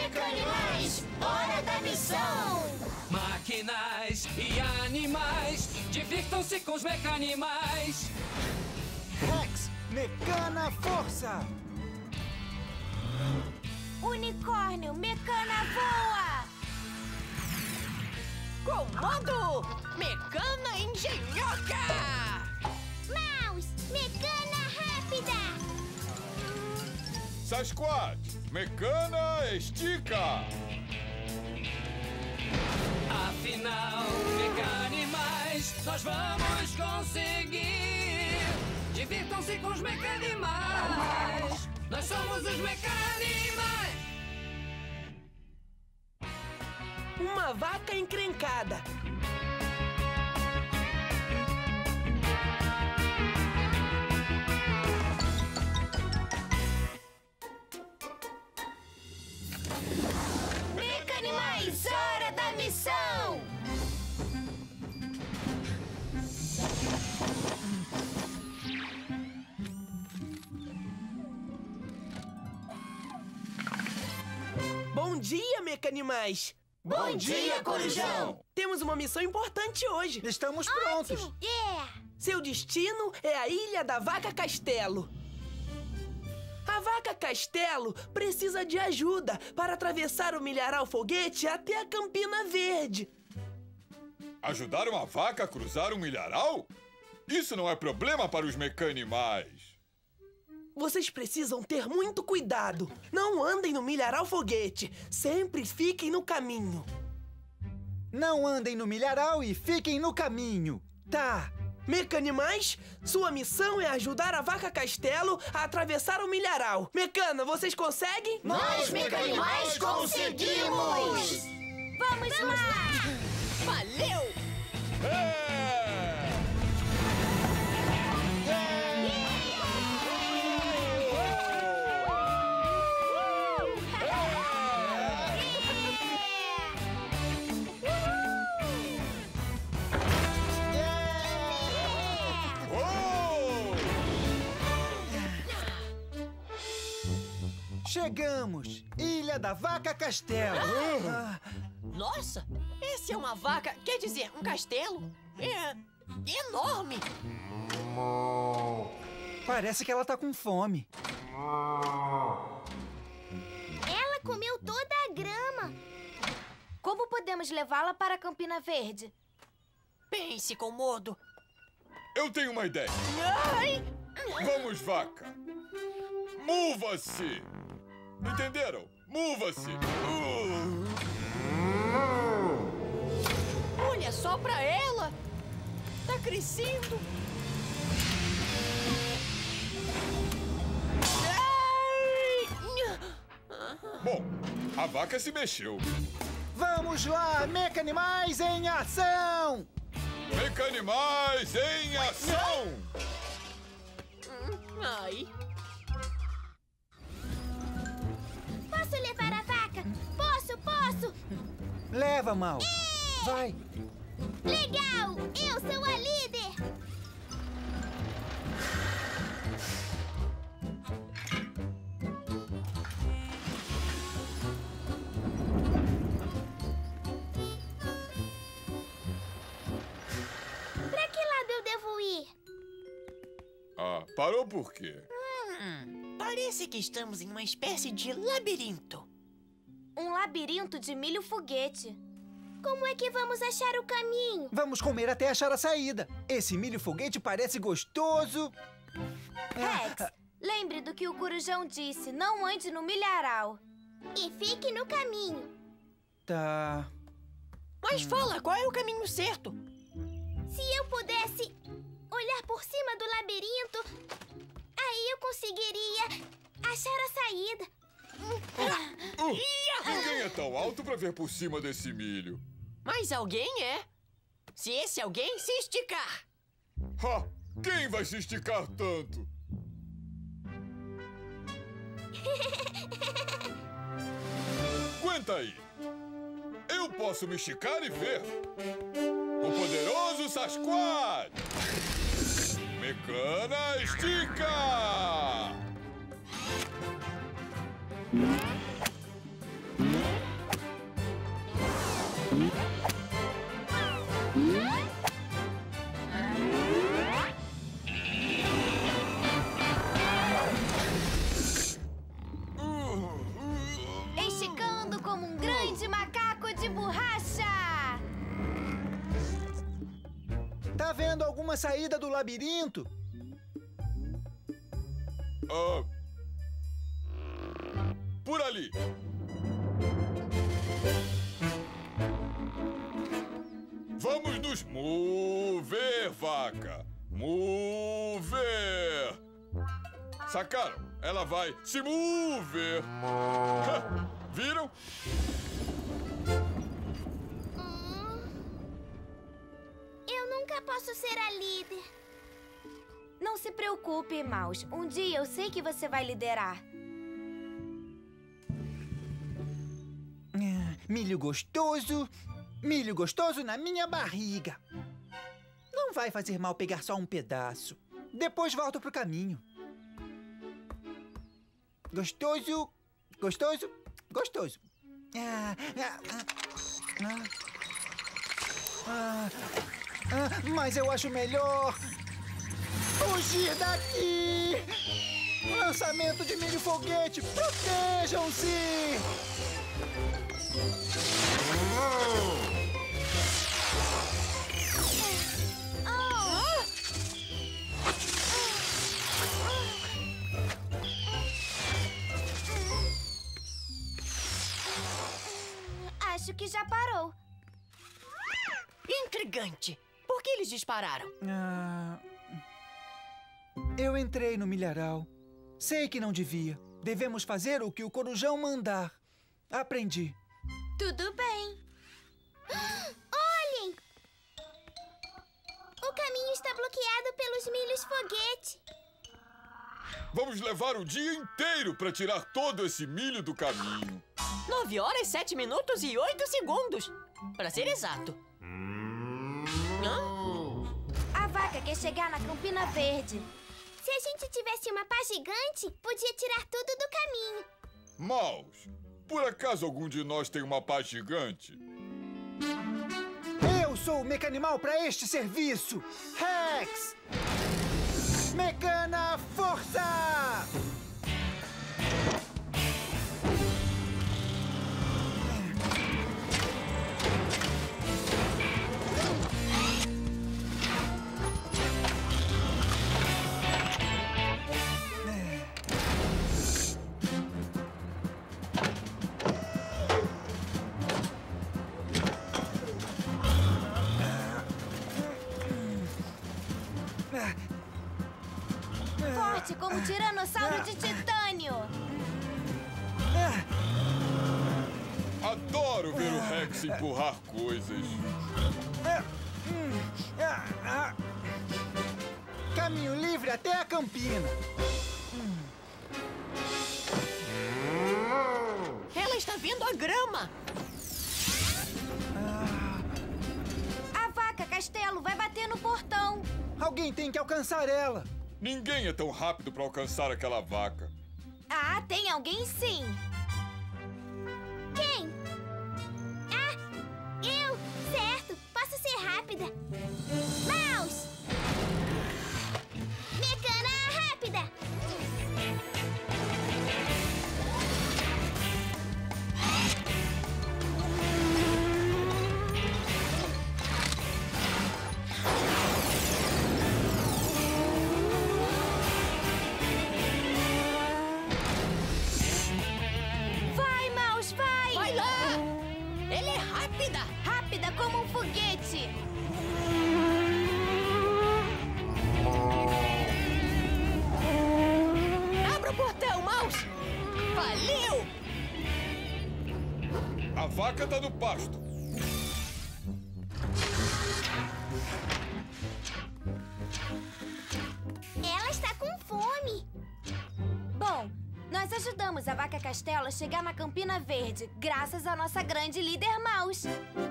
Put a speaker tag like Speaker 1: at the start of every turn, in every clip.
Speaker 1: Mecanimais, hora da missão!
Speaker 2: Máquinas e animais, divirtam-se com os mecanimais.
Speaker 3: Rex, Mecana Força!
Speaker 1: Unicórnio, Mecana voa!
Speaker 4: Comando, Mecana Engenhoca!
Speaker 1: Mouse, Mecana rápida!
Speaker 5: Sasquatch, Mecana Estica!
Speaker 2: Afinal, mecanimais, nós vamos conseguir. Divirtam-se com os mecanimais. Nós somos os mecanimais.
Speaker 4: Uma vaca encrencada.
Speaker 1: Mecanimais, hora da missão!
Speaker 4: Bom dia, mecanimais!
Speaker 1: Bom dia, Corujão!
Speaker 4: Temos uma missão importante hoje.
Speaker 3: Estamos prontos!
Speaker 1: Yeah!
Speaker 4: Seu destino é a Ilha da Vaca Castelo. A Vaca Castelo precisa de ajuda para atravessar o milharal foguete até a Campina Verde.
Speaker 5: Ajudar uma vaca a cruzar um milharal? Isso não é problema para os mecanimais.
Speaker 4: Vocês precisam ter muito cuidado. Não andem no milharal foguete. Sempre fiquem no caminho.
Speaker 3: Não andem no milharal e fiquem no caminho.
Speaker 4: Tá. Mecanimais, sua missão é ajudar a Vaca Castelo a atravessar o milharal. Mecana, vocês conseguem?
Speaker 1: Nós, Mecanimais, conseguimos! Vamos lá!
Speaker 4: Valeu!
Speaker 5: É!
Speaker 3: Chegamos! Ilha da Vaca Castelo!
Speaker 4: Nossa, esse é uma vaca, quer dizer, um castelo? É enorme!
Speaker 3: Parece que ela tá com fome.
Speaker 1: Ela comeu toda a grama. Como podemos levá-la para a Campina Verde?
Speaker 4: Pense, Comodo.
Speaker 5: Eu tenho uma ideia.
Speaker 4: Ai!
Speaker 5: Vamos, vaca! Mova-se! Entenderam? Mova-se!
Speaker 4: Olha só pra ela! Tá crescendo!
Speaker 5: Bom, a vaca se mexeu.
Speaker 3: Vamos lá, Mecanimais em ação!
Speaker 5: Mecanimais em ação!
Speaker 4: Ai!
Speaker 1: Posso levar a vaca? Posso!
Speaker 3: Leva, Mal. Vai.
Speaker 1: Legal! Eu sou a líder! Pra que lado eu devo ir?
Speaker 5: Ah, parou por quê?
Speaker 4: Parece que estamos em uma espécie de labirinto.
Speaker 1: Um labirinto de milho foguete. Como é que vamos achar o caminho?
Speaker 3: Vamos comer até achar a saída. Esse milho foguete parece gostoso.
Speaker 1: Rex, lembre do que o Corujão disse. Não ande no milharal. E fique no caminho.
Speaker 3: Tá.
Speaker 4: Mas fala, qual é o caminho certo?
Speaker 1: Se eu pudesse olhar por cima do labirinto, aí eu conseguiria achar a saída.
Speaker 5: Ninguém é tão alto pra ver por cima desse milho.
Speaker 4: Mas alguém é. Se esse alguém se esticar.
Speaker 5: Ha! Quem vai se esticar tanto? Aguenta aí! Eu posso me esticar e ver! O poderoso Sasquatch! Mecana estica!
Speaker 3: uma saída do labirinto.
Speaker 5: Por ali. Vamos nos mover, vaca. Mover. Sacaram? Ela vai se mover. Viram?
Speaker 1: Eu nunca posso ser a líder.
Speaker 6: Não se preocupe, Mouse. Um dia eu sei que você vai liderar.
Speaker 3: Milho gostoso na minha barriga. Não vai fazer mal pegar só um pedaço. Depois volto pro caminho. Gostoso. Mas eu acho melhor fugir daqui. Lançamento de milho foguete. Protejam-se.
Speaker 6: Acho que já parou.
Speaker 7: Intrigante. Por que eles dispararam?
Speaker 3: Eu entrei no milharal. Sei que não devia. Devemos fazer o que o corujão mandar. Aprendi.
Speaker 6: Tudo bem.
Speaker 1: Olhem! O caminho está bloqueado pelos milhos foguete.
Speaker 5: Vamos levar o dia inteiro para tirar todo esse milho do caminho.
Speaker 7: 9 horas, 7 minutos e 8 segundos. Para ser exato.
Speaker 6: A vaca quer chegar na Campina Verde.
Speaker 1: Se a gente tivesse uma pá gigante, podia tirar tudo do caminho.
Speaker 5: Mouse, por acaso algum de nós tem uma pá gigante?
Speaker 3: Eu sou o Mecanimal para este serviço. Rex! Mecana Força!
Speaker 6: Forte como tiranossauro de titânio.
Speaker 5: Adoro ver o Rex empurrar coisas.
Speaker 3: Caminho livre até a Campina.
Speaker 7: Ela está vendo a grama.
Speaker 6: A vaca Castelo vai bater no portão.
Speaker 3: Alguém tem que alcançar ela.
Speaker 5: Ninguém é tão rápido para alcançar aquela vaca.
Speaker 6: Ah, tem alguém sim.
Speaker 1: Quem? Ah, eu! Certo, posso ser rápida. Mouse! Mecana rápida!
Speaker 6: Vai, Mouse, vai!
Speaker 7: Vai lá! Ela é rápida!
Speaker 6: Rápida como um foguete.
Speaker 7: Abra o portão, Mouse! Valeu!
Speaker 5: A vaca tá no pasto.
Speaker 1: Ela está com fome.
Speaker 6: Bom, nós ajudamos a vaca Castelo a chegar na Campina Verde, graças à nossa grande líder Mouse.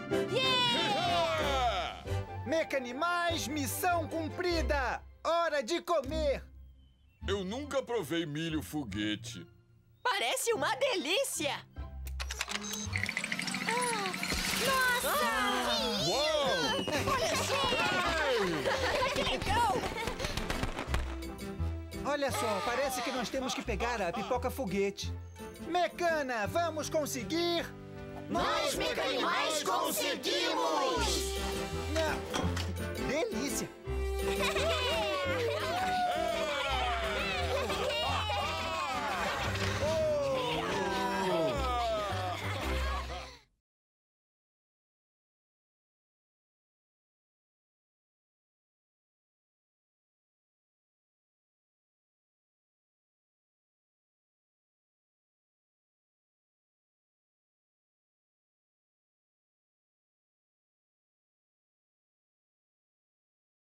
Speaker 6: Yeah!
Speaker 3: Mecanimais, missão cumprida! Hora de comer!
Speaker 5: Eu nunca provei milho foguete.
Speaker 7: Parece uma delícia!
Speaker 5: Uau!
Speaker 7: Olha só! Que legal!
Speaker 3: Olha só, parece que nós temos que pegar a pipoca foguete. Mecana, vamos conseguir?
Speaker 1: Nós, Mecanimais, conseguimos!
Speaker 3: Delícia!
Speaker 1: Hehe!